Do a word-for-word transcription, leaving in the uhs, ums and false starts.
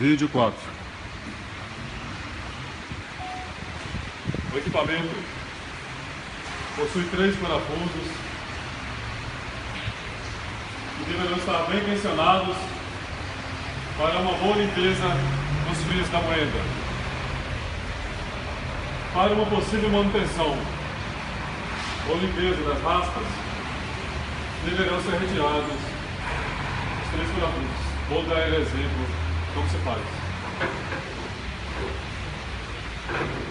Vídeo quatro. O equipamento possui três parafusos que deverão estar bem tensionados para uma boa limpeza nos fios da moeda. Para uma possível manutenção ou limpeza das raspas, deverão ser retirados os três parafusos. Vou dar exemplo como se faz.